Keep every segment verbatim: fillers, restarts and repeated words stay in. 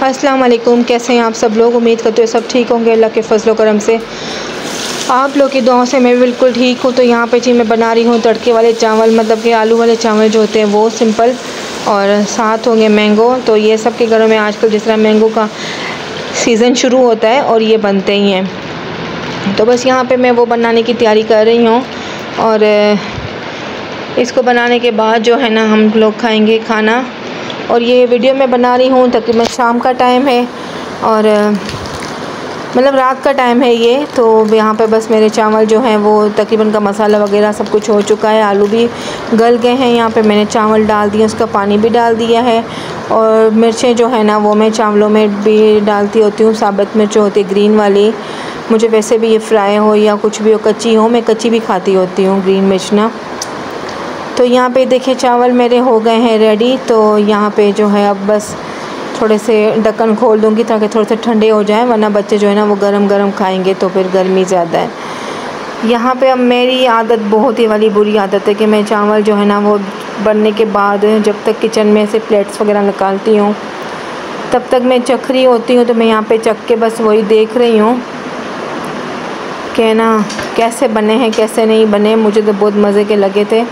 अस्सलाम वालेकुम, कैसे हैं आप सब लोग। उम्मीद करते हो सब ठीक होंगे अल्लाह के फजल करम से। आप लोग की दुआओं से मैं बिल्कुल ठीक हूँ। तो यहाँ पे जी मैं बना रही हूँ तड़के वाले चावल, मतलब कि आलू वाले चावल जो होते हैं वो सिंपल, और साथ होंगे मैंगो। तो ये सब के घरों में आजकल जिस तरह मैंगो का सीज़न शुरू होता है और ये बनते ही हैं। तो बस यहाँ पे मैं वो बनाने की तैयारी कर रही हूँ, और इसको बनाने के बाद जो है ना हम लोग खाएंगे खाना। और ये वीडियो मैं बना रही हूँ तकरीबन शाम का टाइम है, और मतलब रात का टाइम है ये। तो यहाँ पे बस मेरे चावल जो हैं वो तकरीबन का मसाला वगैरह सब कुछ हो चुका है, आलू भी गल गए हैं। यहाँ पे मैंने चावल डाल दिए, उसका पानी भी डाल दिया है, और मिर्चें जो है ना वो मैं चावलों में भी डालती होती हूँ। साबुत मिर्च होती है ग्रीन वाली, मुझे वैसे भी ये फ्राई हो या कुछ भी हो, कच्ची हो, मैं कच्ची भी खाती होती हूँ ग्रीन मिर्च ना। तो यहाँ पे देखिए चावल मेरे हो गए हैं रेडी। तो यहाँ पे जो है अब बस थोड़े से ढक्कन खोल दूँगी ताकि थोड़े से ठंडे हो जाएं, वरना बच्चे जो है ना वो गरम गरम खाएंगे तो फिर गर्मी ज़्यादा है। यहाँ पे अब मेरी आदत बहुत ही वाली बुरी आदत है कि मैं चावल जो है ना वो बनने के बाद जब तक किचन में से प्लेट्स वगैरह निकालती हूँ तब तक मैं चख रही होती हूँ। तो मैं यहाँ पे चख के बस वही देख रही हूँ कि ना कैसे बने हैं कैसे नहीं बने। मुझे तो बहुत मज़े के लगे थे।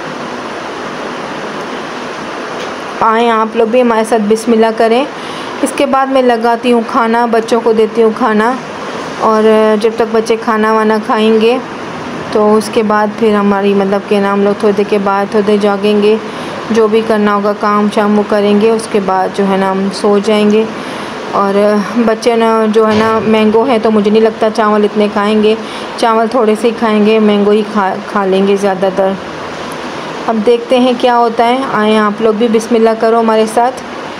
आएँ आप लोग भी हमारे साथ बिस्मिल्लाह करें। इसके बाद मैं लगाती हूँ खाना, बच्चों को देती हूँ खाना, और जब तक बच्चे खाना वाना खाएंगे तो उसके बाद फिर हमारी मतलब कि ना हम लोग थोड़ी देर के बाद थोड़ी देर जागेंगे, जो भी करना होगा काम शाम वो करेंगे। उसके बाद जो है ना हम सो जाएंगे। और बच्चे ना जो है ना मैंगो है तो मुझे नहीं लगता चावल इतने खाएंगे, चावल थोड़े से ही खाएंगे, मैंगो ही खा खा लेंगे ज़्यादातर। अब देखते हैं क्या होता है। आएँ आप लोग भी बिस्मिल्लाह करो हमारे साथ।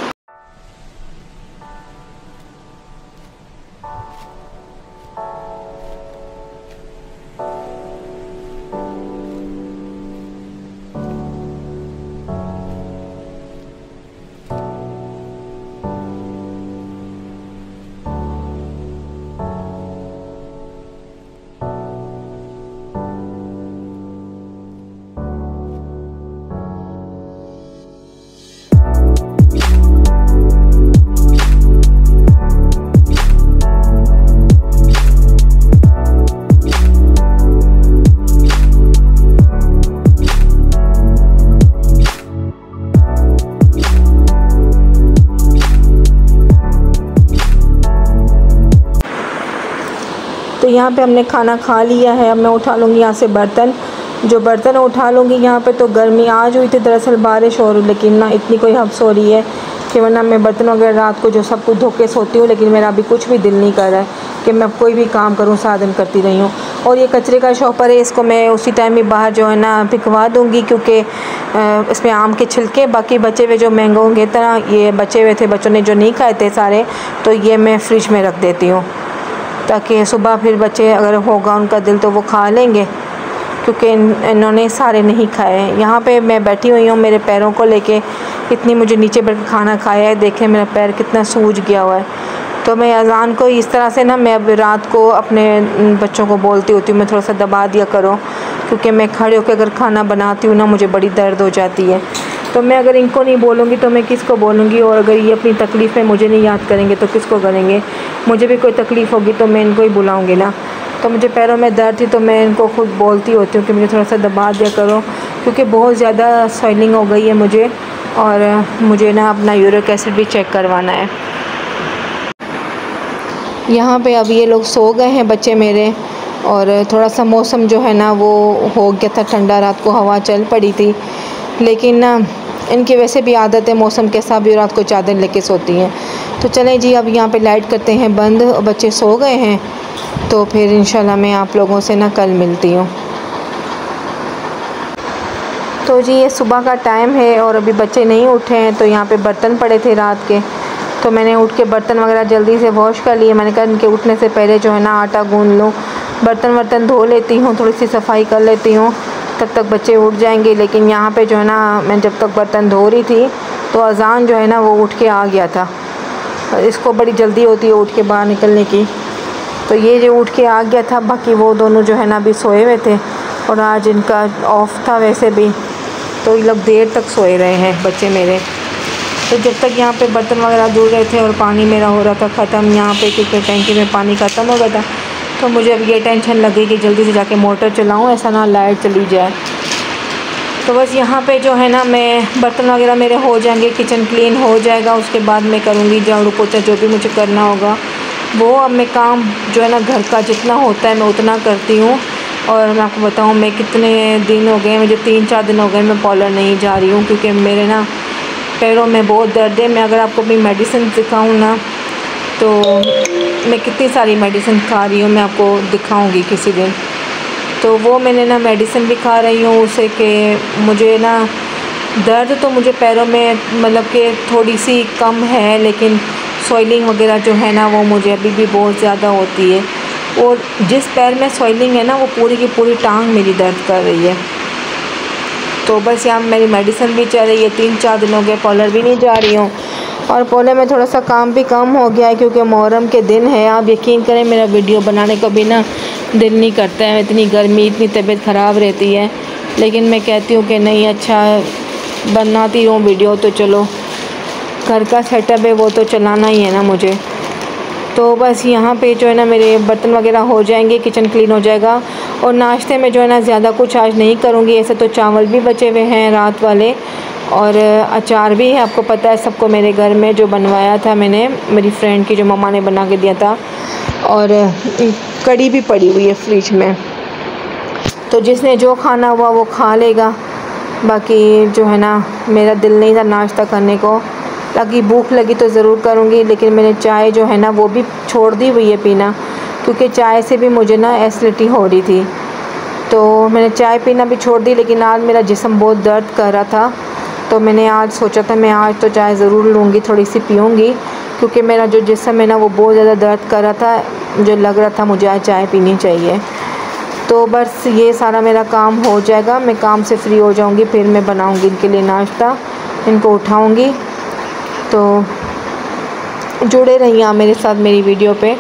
तो यहाँ पे हमने खाना खा लिया है। अब मैं उठा लूँगी यहाँ से बर्तन, जो बर्तन उठा लूँगी। यहाँ पे तो गर्मी आज हुई थी दरअसल बारिश, और लेकिन ना इतनी कोई हफ्स हो रही है कि वरना मैं बर्तन वगैरह रात को जो सब कुछ धो के सोती हूँ, लेकिन मेरा अभी कुछ भी दिल नहीं कर रहा है कि मैं कोई भी काम करूँ, सारा दिन करती रही हूँ। और ये कचरे का शॉपर है, इसको मैं उसी टाइम में बाहर जो है ना भिजवा दूँगी, क्योंकि इसमें आम के छिलके बाकी बचे हुए जो मैंगो होंगे तरह ये बचे हुए थे, बच्चों ने जो नहीं खाए थे सारे, तो ये मैं फ्रिज में रख देती हूँ ताकि सुबह फिर बच्चे अगर होगा उनका दिल तो वो खा लेंगे, क्योंकि इन, इन्होंने सारे नहीं खाए हैं। यहाँ पे मैं बैठी हुई हूँ मेरे पैरों को लेके, इतनी मुझे नीचे बैठ के खाना खाया है। देखें मेरा पैर कितना सूज गया हुआ है। तो मैं अज़ान को इस तरह से ना मैं अब रात को अपने बच्चों को बोलती होती हूँ मैं थोड़ा सा दबा दिया करो, क्योंकि मैं खड़े होकर अगर खाना बनाती हूँ ना मुझे बड़ी दर्द हो जाती है। तो मैं अगर इनको नहीं बोलूँगी तो मैं किसको बोलूँगी, और अगर ये अपनी तकलीफ़ें मुझे नहीं याद करेंगे तो किसको करेंगे। मुझे भी कोई तकलीफ़ होगी तो मैं इनको ही बुलाऊँगी ना। तो मुझे पैरों में दर्द थी तो मैं इनको खुद बोलती होती हूँ कि मुझे थोड़ा सा दबा दिया करो, क्योंकि बहुत ज़्यादा स्वेलिंग हो गई है मुझे, और मुझे ना अपना यूरिक एसिड भी चेक करवाना है। यहाँ पे अब ये लोग सो गए हैं बच्चे मेरे, और थोड़ा सा मौसम जो है ना वो हो गया था ठंडा, रात को हवा चल पड़ी थी, लेकिन ना इनकी वैसे भी आदत है मौसम के साथ भी रात को चादर लेके सोती हैं। तो चलें जी अब यहाँ पे लाइट करते हैं बंद, बच्चे सो गए हैं, तो फिर इंशाल्लाह मैं आप लोगों से ना कल मिलती हूँ। तो जी ये सुबह का टाइम है और अभी बच्चे नहीं उठे हैं। तो यहाँ पे बर्तन पड़े थे रात के, तो मैंने उठ के बर्तन वगैरह जल्दी से वॉश कर लिए। मैंने कहा इनके उठने से पहले जो है ना आटा गूंद लूँ, बर्तन वर्तन धो लेती हूँ, थोड़ी सी सफाई कर लेती हूँ, तब तक बच्चे उठ जाएंगे। लेकिन यहाँ पे जो है ना मैं जब तक बर्तन धो रही थी तो अज़ान जो है ना वो उठ के आ गया था। इसको बड़ी जल्दी होती है उठ के बाहर निकलने की, तो ये जो उठ के आ गया था। बाकी वो दोनों जो है ना अभी सोए हुए थे, और आज इनका ऑफ था वैसे भी, तो ये लोग देर तक सोए रहे हैं बच्चे मेरे। तो जब तक यहाँ पे बर्तन वगैरह धुल रहे थे और पानी मेरा हो रहा था ख़त्म यहाँ पे, क्योंकि टैंकी में पानी ख़त्म हो गया था। तो मुझे अब ये टेंशन लगी कि जल्दी से जाके मोटर चलाऊँ, ऐसा ना लाइट चली जाए। तो बस यहाँ पे जो है ना, मैं बर्तन वगैरह मेरे हो जाएंगे, किचन क्लीन हो जाएगा, उसके बाद मैं करूँगी झाड़ू पोछा जो भी मुझे करना होगा वो। अब मैं काम जो है ना घर का जितना होता है मैं उतना करती हूँ। और मैं आपको बताऊँ, मैं कितने दिन हो गए, मुझे तीन चार दिन हो गए मैं पार्लर नहीं जा रही हूँ, क्योंकि मेरे ना पैरों में बहुत दर्द है। मैं अगर आपको अपनी मेडिसिन दिखाऊँ ना तो मैं कितनी सारी मेडिसिन खा रही हूँ, मैं आपको दिखाऊँगी किसी दिन। तो वो मैंने ना मेडिसिन भी खा रही हूँ उससे कि मुझे ना दर्द तो मुझे पैरों में मतलब कि थोड़ी सी कम है, लेकिन सॉइलिंग वगैरह जो है ना वो मुझे अभी भी बहुत ज़्यादा होती है। और जिस पैर में सॉइलिंग है ना वो पूरी की पूरी टांग मेरी दर्द कर रही है। तो बस यहाँ मेरी मेडिसिन भी चल रही है, तीन चार दिन हो गए पार्लर भी नहीं जा रही हूँ। और पार्लर में थोड़ा सा काम भी कम हो गया है क्योंकि मुहर्रम के दिन है। आप यकीन करें मेरा वीडियो बनाने को भी ना दिल नहीं करता है, इतनी गर्मी, इतनी तबीयत ख़राब रहती है। लेकिन मैं कहती हूँ कि नहीं, अच्छा बनाती हूँ वीडियो, तो चलो घर का सेटअप है वो तो चलाना ही है ना मुझे। तो बस यहाँ पे जो है ना मेरे बर्तन वगैरह हो जाएंगे, किचन क्लीन हो जाएगा। और नाश्ते में जो है ना ज़्यादा कुछ आज नहीं करूँगी। ऐसे तो चावल भी बचे हुए हैं रात वाले और अचार भी है, आपको पता है सबको, मेरे घर में जो बनवाया था मैंने, मेरी फ्रेंड की जो मम्मा ने बना के दिया था। और कड़ी भी पड़ी हुई है फ्रिज में, तो जिसने जो खाना हुआ वो खा लेगा। बाकी जो है ना मेरा दिल नहीं था नाश्ता करने को, ताकि भूख लगी तो ज़रूर करूँगी। लेकिन मैंने चाय जो है ना वो भी छोड़ दी हुई है पीना, क्योंकि चाय से भी मुझे ना एसिडिटी हो रही थी। तो मैंने चाय पीना भी छोड़ दी। लेकिन आज मेरा जिस्म बहुत दर्द कर रहा था, तो मैंने आज सोचा था मैं आज तो चाय ज़रूर लूँगी, थोड़ी सी पीऊँगी, क्योंकि मेरा जो जिस्म है ना वो बहुत ज़्यादा दर्द कर रहा था। मुझे लग रहा था मुझे आज चाय पीनी चाहिए। तो बस ये सारा मेरा काम हो जाएगा, मैं काम से फ्री हो जाऊँगी, फिर मैं बनाऊँगी इनके लिए नाश्ता, इनको उठाऊँगी। तो जुड़े रहिए आप मेरे साथ मेरी वीडियो पे।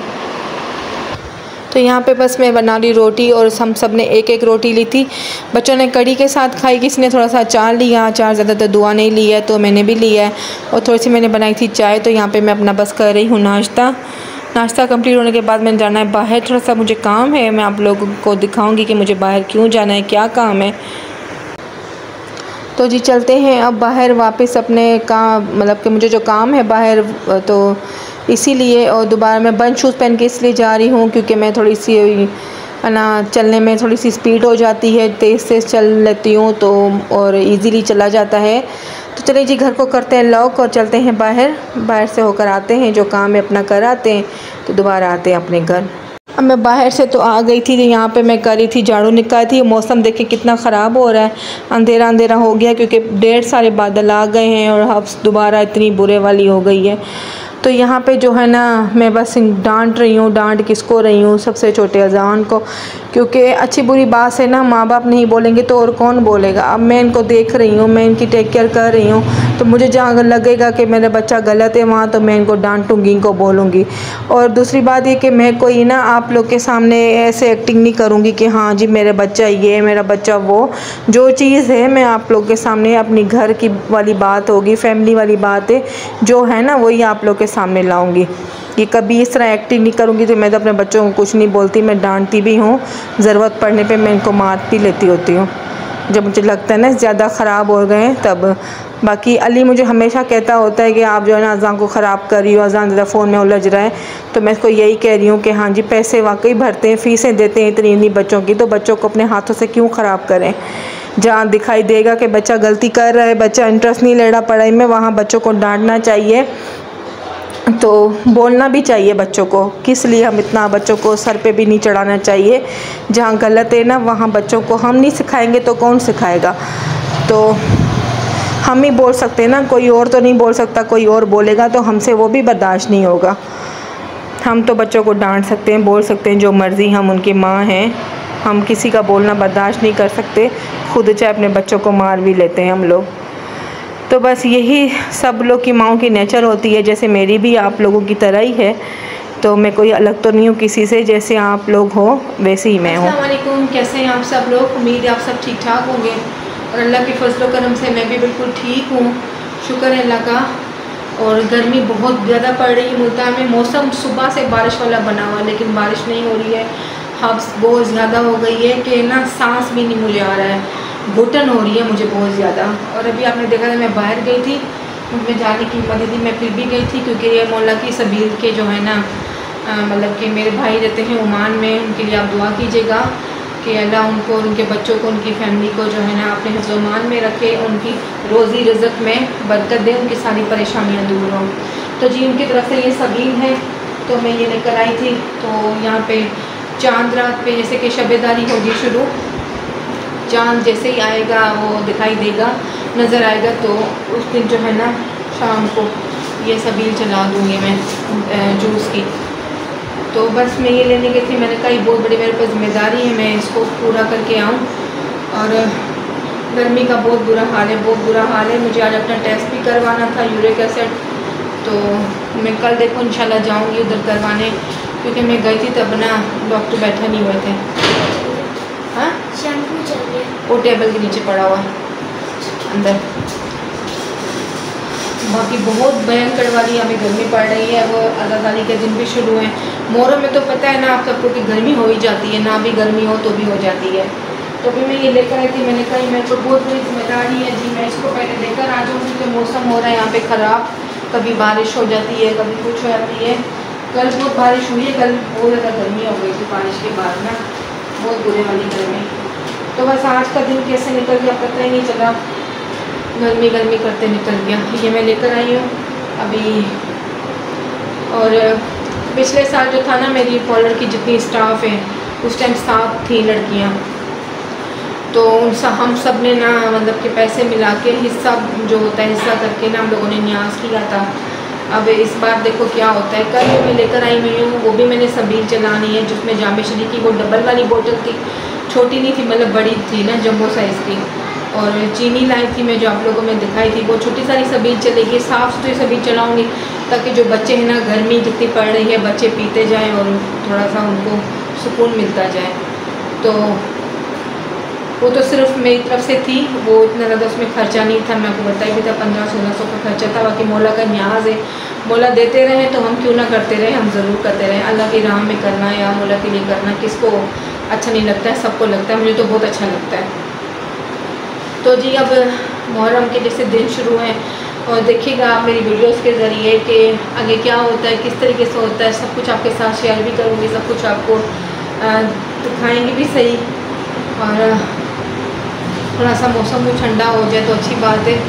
तो यहाँ पे बस मैं बना रही रोटी, और हम सब ने एक एक रोटी ली थी। बच्चों ने कड़ी के साथ खाई, किसी ने थोड़ा सा अचार लिया, अचार ज़्यादातर दुआ नहीं लिया है तो मैंने भी लिया है। और थोड़ी सी मैंने बनाई थी चाय। तो यहाँ पे मैं अपना बस कर रही हूँ नाश्ता। नाश्ता कंप्लीट होने के बाद मैंने जाना है बाहर, थोड़ा सा मुझे काम है, मैं आप लोगों को दिखाऊँगी कि मुझे बाहर क्यों जाना है, क्या काम है। तो जी चलते हैं अब बाहर वापस अपने काम, मतलब कि मुझे जो काम है बाहर, तो इसीलिए। और दोबारा मैं बंद शूज़ पहन के इसलिए जा रही हूँ क्योंकि मैं थोड़ी सी ना चलने में थोड़ी सी स्पीड हो जाती है, तेज़ तेज़ चल लेती हूँ तो, और इजीली चला जाता है। तो चलिए जी घर को करते हैं लॉक और चलते हैं बाहर। बाहर से होकर आते हैं, जो काम है अपना कर आते हैं, तो दोबारा आते हैं अपने घर। अब मैं बाहर से तो आ गई थी, यहाँ पे मैं कर रही थी झाड़ू निकाली थी। मौसम देखिए कितना ख़राब हो रहा है, अंधेरा अंधेरा हो गया क्योंकि ढेर सारे बादल आ गए हैं और अब दोबारा इतनी बुरे वाली हो गई है। तो यहाँ पे जो है ना मैं बस डांट रही हूँ, डांट किसको रही हूँ, सबसे छोटे अजान को, क्योंकि अच्छी बुरी बात से ना माँ बाप नहीं बोलेंगे तो और कौन बोलेगा। अब मैं इनको देख रही हूँ, मैं इनकी टेक केयर कर रही हूँ, तो मुझे जहाँ लगेगा कि मेरा बच्चा गलत है वहाँ तो मैं इनको डांटूँगी, इनको बोलूँगी। और दूसरी बात ये कि मैं कोई ना आप लोग के सामने ऐसे एक्टिंग नहीं करूँगी कि हाँ जी मेरा बच्चा ये, मेरा बच्चा वो। जो चीज़ है मैं आप लोग के सामने अपनी घर की वाली बात होगी, फैमिली वाली बात है जो है ना वही आप लोग के सामने लाऊंगी। ये कभी इस तरह एक्टिंग नहीं करूँगी। तो मैं तो अपने बच्चों को कुछ नहीं बोलती, मैं डांटती भी हूँ, ज़रूरत पड़ने पे मैं इनको मार भी लेती होती हूँ जब मुझे लगता है ना ज़्यादा ख़राब हो गए हैं तब। बाकी अली मुझे हमेशा कहता होता है कि आप जो है ना अज़ान को ख़राब कर रही हो, अज़ान ज़्यादा फ़ोन में उलझ रहा है। तो मैं इसको यही कह रही हूँ कि हाँ जी पैसे वाकई भरते हैं, फ़ीसें देते हैं इतनी इतनी बच्चों की, तो बच्चों को अपने हाथों से क्यों ख़राब करें। जहाँ दिखाई देगा कि बच्चा गलती कर रहा है, बच्चा इंटरेस्ट नहीं ले रहा पढ़ाई में, वहाँ बच्चों को डांटना चाहिए, तो बोलना भी चाहिए बच्चों को। किस लिए हम इतना बच्चों को सर पे भी नहीं चढ़ाना चाहिए। जहाँ गलत है ना वहाँ बच्चों को हम नहीं सिखाएंगे तो कौन सिखाएगा। तो हम ही बोल सकते हैं ना, कोई और तो नहीं बोल सकता, कोई और बोलेगा तो हमसे वो भी बर्दाश्त नहीं होगा। हम तो बच्चों को डांट सकते हैं, बोल सकते हैं जो मर्ज़ी, हम उनकी माँ हैं, हम किसी का बोलना बर्दाश्त नहीं कर सकते, खुद चाहे अपने बच्चों को मार भी लेते हैं हम लोग। तो बस यही सब लोग की माँओं की नेचर होती है, जैसे मेरी भी आप लोगों की तरह ही है। तो मैं कोई अलग तो नहीं हूँ किसी से, जैसे आप लोग हो वैसे ही मैं हूँ। अस्सलाम वालेकुम, कैसे हैं आप सब लोग। उम्मीद है आप सब ठीक ठाक होंगे और अल्लाह के फजल करम से मैं भी बिल्कुल ठीक हूँ, शुक्र है अल्लाह का। और गर्मी बहुत ज़्यादा पड़ रही है मुल्तान में। मौसम सुबह से बारिश वाला बना हुआ लेकिन बारिश नहीं हो रही है। हब्स बहुत ज़्यादा हो गई है कि ना सांस भी नहीं मुझे आ रहा है, घुटन हो रही है मुझे बहुत ज़्यादा। और अभी आपने देखा था मैं बाहर गई थी, मुझे जाने की हिम्मत थी, मैं फिर भी गई थी क्योंकि ये मौला की सबील के जो है ना मतलब कि मेरे भाई रहते हैं ओमान में, उनके लिए आप दुआ कीजिएगा कि अल्लाह उनको और उनके बच्चों को, उनकी फैमिली को जो है ना अपने हिफ्ज़-ओ-मान में रखे, उनकी रोज़ी रिज़्क़ में बरकत दे, उनकी सारी परेशानियाँ दूर हों। तो जी उनकी तरफ से ये सबील है तो मैं ये लेकर आई थी। तो यहाँ पे चांद रात पे जैसे कि शबेदारी होगी शुरू, चांद जैसे ही आएगा वो दिखाई देगा, नज़र आएगा, तो उस दिन जो है ना शाम को ये सबील चला दूँगी मैं जूस की। तो बस मैं ये लेने गई थी, मैंने कहा ये बहुत बड़ी मेरे पर ज़िम्मेदारी है, मैं इसको पूरा करके आऊँ। और गर्मी का बहुत बुरा हाल है, बहुत बुरा हाल है। मुझे आज अपना टेस्ट भी करवाना था यूरिक एसिड, तो मैं कल देखो इंशाल्लाह जाऊँगी उधर करवाने, क्योंकि मैं गई थी तब ना डॉक्टर बैठे नहीं हुए थे। हाँ शैम्पू चाहिए, वो टेबल के नीचे पड़ा हुआ अंदर। बाकी बहुत भयंकर वाली हमें गर्मी पड़ रही है। वो आज़ादारी के दिन भी शुरू हैं। मोहर्रम में तो पता है ना आप सबको कि गर्मी हो ही जाती है, ना भी गर्मी हो तो भी हो जाती है। तो फिर मैं ये लेकर आई थी, मैंने कहा मेरे को बहुत बड़ी जिम्मेदारी है जी, मैं इसको पहले लेकर आ जाऊँ क्योंकि मौसम हो रहा है यहाँ पे ख़राब, कभी बारिश हो जाती है, कभी कुछ हो जाती है। कल बहुत बारिश हुई है, कल बहुत ज़्यादा गर्मी हो गई थी बारिश के बाद ना, बहुत बुरे वाली गर्मी। तो बस आज का दिन कैसे निकल गया पता ही नहीं चला, गर्मी गर्मी करते निकल गया। ये मैं लेकर आई हूँ अभी। और पिछले साल जो था ना मेरी पार्लर की जितनी स्टाफ है उस टाइम सात थी लड़कियाँ, तो उन सा हम सब ने ना मतलब कि पैसे मिला के हिस्सा जो होता है हिस्सा करके ना हम लोगों ने न्याज किया था। अब इस बार देखो क्या होता है। कल मैं लेकर आई हुई हूँ, वो भी मैंने सबील चलानी है, जिसमें जामे शरीक की वो डबल वाली बोतल थी, छोटी नहीं थी मतलब बड़ी थी ना जम्बो साइज़ की। और चीनी लाई थी मैं जो आप लोगों में दिखाई थी, वो छोटी सारी सबील चलेगी, साफ़ सुथरी सबील चलाऊँगी ताकि जो बच्चे हैं ना गर्मी जितनी पड़ रही है बच्चे पीते जाएं और थोड़ा सा उनको सुकून मिलता जाए। तो वो तो सिर्फ मेरी तरफ से थी, वो इतना ज़्यादा उसमें खर्चा नहीं था, मैं आपको बताया भी था पंद्रह सोलह सौ का खर्चा था। बाकी मौला का न्याज है, मौला देते रहे तो हम क्यों ना करते रहे, हम ज़रूर करते रहें। अल्लाह की राह में करना या मौला के लिए करना किसको अच्छा नहीं लगता है, सबको लगता है, मुझे तो बहुत अच्छा लगता है। तो जी अब मुहर्रम के जैसे दिन शुरू हैं और देखिएगा आप मेरी वीडियोस के ज़रिए कि आगे क्या होता है, किस तरीके से होता है, सब कुछ आपके साथ शेयर भी करूँगी, सब कुछ आपको दिखाएँगी भी सही। और थोड़ा सा मौसम भी ठंडा हो जाए तो अच्छी बात है।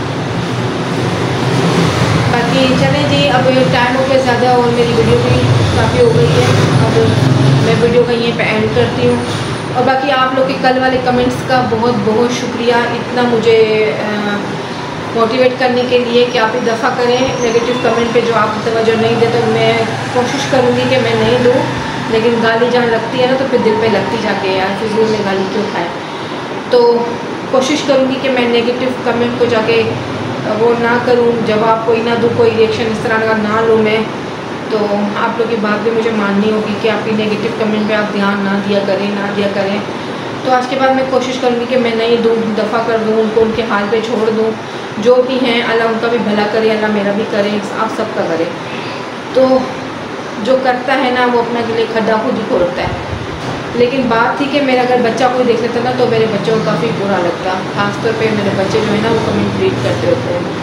बाकी चलें जी, अब टाइम हो गया ज़्यादा और मेरी वीडियो भी काफ़ी हो गई है, अब मैं वीडियो का यहीं पे एंड करती हूँ। और बाकी आप लोग के कल वाले कमेंट्स का बहुत बहुत शुक्रिया, इतना मुझे मोटिवेट करने के लिए कि आप एक दफ़ा करें। नेगेटिव कमेंट पे जो आप तवज्जो नहीं देते तो मैं कोशिश करूँगी कि मैं नहीं दूँ, लेकिन गाली जहाँ लगती है ना तो फिर दिल पे लगती जाके यार फिजूल में गाली क्यों खाए। तो कोशिश करूँगी कि मैं नेगेटिव कमेंट को जाके वो ना करूँ, जवाब कोई ना दूँ, कोई रिएक्शन इस तरह का ना लूँ मैं। तो आप लोग की बात भी मुझे माननी होगी कि आपकी नेगेटिव कमेंट पे आप ध्यान ना दिया करें ना दिया करें। तो आज के बाद मैं कोशिश करूँगी कि मैं नहीं दूँ, दफ़ा कर दूँ, उनको उनके हाल पे छोड़ दूँ। जो भी हैं अल्लाह उनका भी भला करे, अल्लाह मेरा भी करे, आप सबका करे। तो जो करता है ना वो अपना के लिए खड्डा खुद ही खोदता है। लेकिन बात थी कि मेरा अगर बच्चा कोई देख लेता ना तो मेरे बच्चों को काफ़ी बुरा लगता, ख़ासतौर पे मेरे बच्चे जो है ना वो कमेंट रीड करते होते हैं।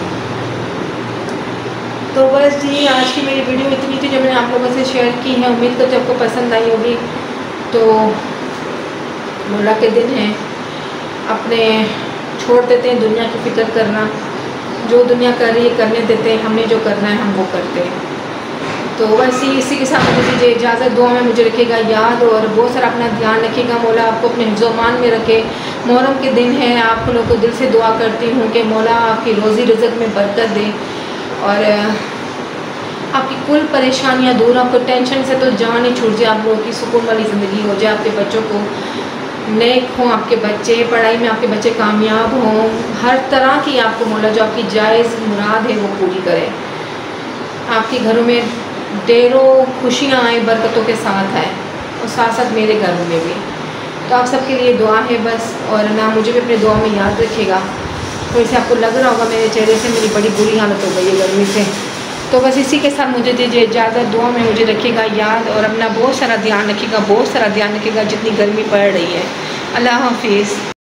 तो बस जी आज की मेरी वीडियो इतनी थी जो मैंने आप लोगों से शेयर की है। उम्मीद करती हूँ आपको पसंद आई होगी। तो मौला के दिन है, अपने छोड़ देते हैं दुनिया की फ़िक्र करना, जो दुनिया कर रही है करने देते हैं, हमें जो करना है हम वो करते हैं। तो वैसे ही इसी के साथ मुझे दीजिए इजाज़त, दुआ में मुझे रखिएगा याद और बहुत सारा अपना ध्यान रखिएगा। मौला आपको अपने हिफ्ज़-ओ-मान में रखे। मुहर्रम के दिन है, आप लोगों को दिल से दुआ करती हूँ कि मौला आपकी रोज़ी रिज़्क़ में बरकत दे और आपकी कुल परेशानियाँ दूर, आपको टेंशन से तो जान ही छूट जाए, आप लोगों की सुकून वाली ज़िंदगी हो जाए, आपके बच्चों को नेक हों, आपके बच्चे पढ़ाई में आपके बच्चे कामयाब हों, हर तरह की आपको मौला जो आपकी जायज़ मुराद है वो पूरी करे, आपके घरों में ढेरों खुशियाँ आए, बरकतों के साथ आए और साथ साथ मेरे घरों में भी। तो आप सबके लिए दुआ है बस, और ना मुझे भी अपने दुआ में याद रखिएगा। वैसे आपको लग रहा होगा मेरे चेहरे से मेरी बड़ी बुरी हालत हो गई है गर्मी से। तो बस इसी के साथ मुझे दीजिए इजाज़त। दुआ में मुझे रखिएगा याद और अपना बहुत सारा ध्यान रखिएगा, बहुत सारा ध्यान रखिएगा जितनी गर्मी पड़ रही है। अल्लाह हाफिज़।